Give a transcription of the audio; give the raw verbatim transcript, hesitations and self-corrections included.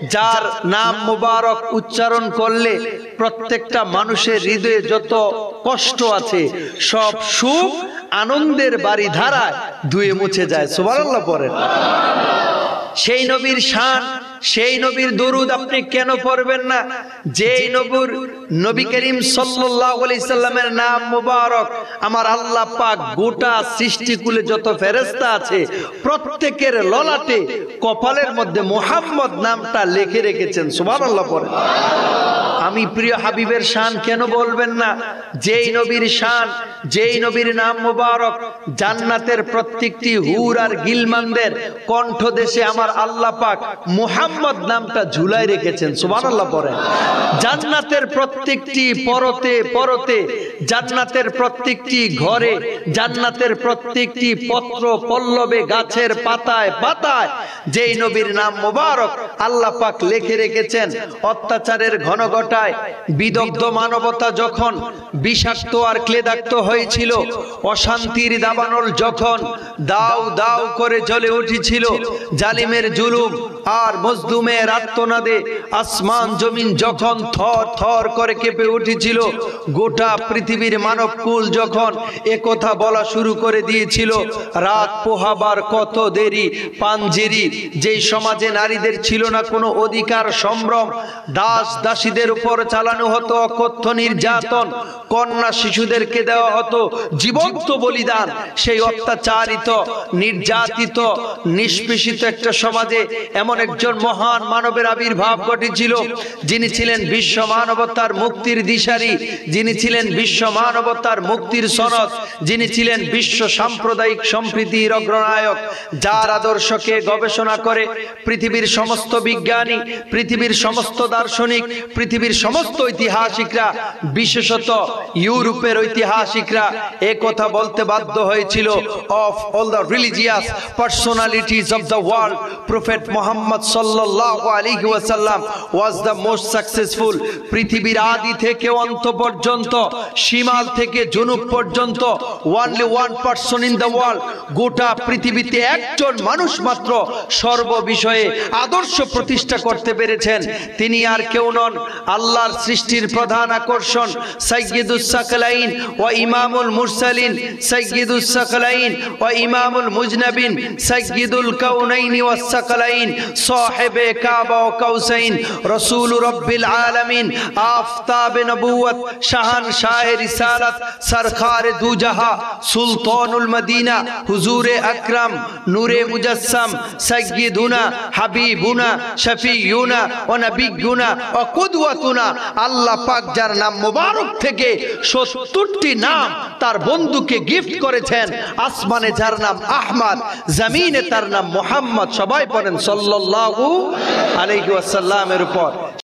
যার নাম মুবারক উচ্চারণ করলে প্রত্যেকটা মানুষের হৃদয়ে যত কষ্ট আছে সব সুখ আনন্দের বাড়ি ধারায় ধুয়ে মুছে যায়। সুবহানাল্লাহ পড়েন। সেই নবীর শান, সেই নবীর দরুদ আপনি কেন পড়বেন না? যেই নবীর নবী করিম সাল্লাল্লাহু আলাইহি সাল্লামের নাম মুবারক আমার আল্লাহ পাক গোটা সৃষ্টিকুলে যত ফেরেশতা আছে প্রত্যেকের ললাটে কপালের মধ্যে মুহাম্মদ নামটা লিখে রেখেছেন। সুবহানাল্লাহ পড়েন। আমি প্রিয় হাবিবের শান কেন বলবেন না? যেই নবীর শান, যেই নবীর নাম মুবারক জান্নাতের প্রত্যেকটি হুর আর গিলমানদের কণ্ঠদেশে আমার আল্লাহ পাক মুহাম্মদ নামটা ঝুলাই রেখেছেন। সুবহানাল্লাহ পড়েন। জান্নাতের প্রত্যেকটি পরতে পরতে, জান্নাতের প্রত্যেকটি ঘরে, জান্নাতের প্রত্যেকটি পত্র পল্লবে, গাছের পাতায় পাতায় যেই নবীর নাম মুবারক আল্লাহ পাক লিখে রেখেছেন। অত্যাচারের ঘনঘটায় বিদগ্ধ মানবতা যখন বিষাক্ত আর ক্লেদাক্ত হয়েছিল, অশান্তির দাবানল যখন দাউ দাউ করে জ্বলে উঠেছিল, জালিমের জুলুম আর মজলুমের আর্তনাদে আসমান জমিন যখন থর থর করে কেঁপে উঠেছিল, গোটা পৃথিবীর মানবকুল যখন একথা বলা শুরু করে দিয়েছিল, রাত পোহাবার কত দেরি, পাঞ্জেরি, যেই সমাজে নারীদের ছিল না কোনো অধিকার সম্ভ্রম, দাস দাসীদের উপর চালানো হতো অকথ্য নির্যাতন, কন্যা শিশুদেরকে দেওয়া হতো জীবন্ত বলিদান, সেই অত্যাচারিত নির্যাতিত নিষ্পেষিত একটা সমাজে এমন একজন মহান মানবের আবির্ভাব ঘটেছিল, যিনি ছিলেন বিশ্ব মানবতার মুক্তির দিশারি, যিনি ছিলেন বিশ্ব মানবতার মুক্তির সনদ, যিনি ছিলেন বিশ্ব সাম্প্রদায়িক সম্প্রীতির অগ্রনায়ক, যার আদর্শকে গবেষণা করে পৃথিবীর সমস্ত বিজ্ঞানী, পৃথিবীর সমস্ত দার্শনিক, পৃথিবীর সমস্ত ঐতিহাসিকরা, বিশেষত ইউরোপের ঐতিহাসিকরা এক কথা বলতে বাধ্য হয়েছিল, of all the religious personalities of the world, prophet Muhammad সাল্লাল্লাহু আলাইহি ওয়াসাল্লাম ওয়াজ দ্য মোস্ট সাকসেসফুল। পৃথিবীর আদি থেকে অন্ত পর্যন্ত, শিমাল থেকে জুনুব পর্যন্ত, only one person in the world, গোটা পৃথিবীতে একজন মানুষ মাত্র সর্ব বিষয়ে আদর্শ প্রতিষ্ঠা করতে পেরেছেন। তিনি আর কেউ নন, আল্লাহর সৃষ্টির প্রধান আকর্ষণ, সাইয়্যিদুস সাকলাইন ওয়া ইমামুল মুরসালিন, সাইয়্যিদুস সাকলাইন ওয়া ইমামুল মুজনাবিন, সাইয়্যিদুল কাউনাইনি ওয়াস সাকলাইন, সাহেবে কাবা ওয়া কাউসাইন, রাসূল রাব্বিল আলামিন, আফতাবে নবুয়ত, শাহানশাহে রিসালাত, সরকারে দুজাহা, সুলতানুল মদিনা, হুজুরে আকরাম, নূরে মুজাসসাম, সাইয়্যিদুনা হাবিবুনা শফিউনা ওয়া নবিয়ুনা ওয়া কুদওয়াতুনা। আল্লাহ পাক যার নাম মুবারক থেকে সত্তরটি নাম তার বন্ধুকে গিফট করেছেন, আসমানে যার নাম আহমদ, জমিনে তার নাম মুহাম্মদ। সবাই পড়েন সাল্লাল্লাহু আলাইহি ওয়াসাল্লামের উপর।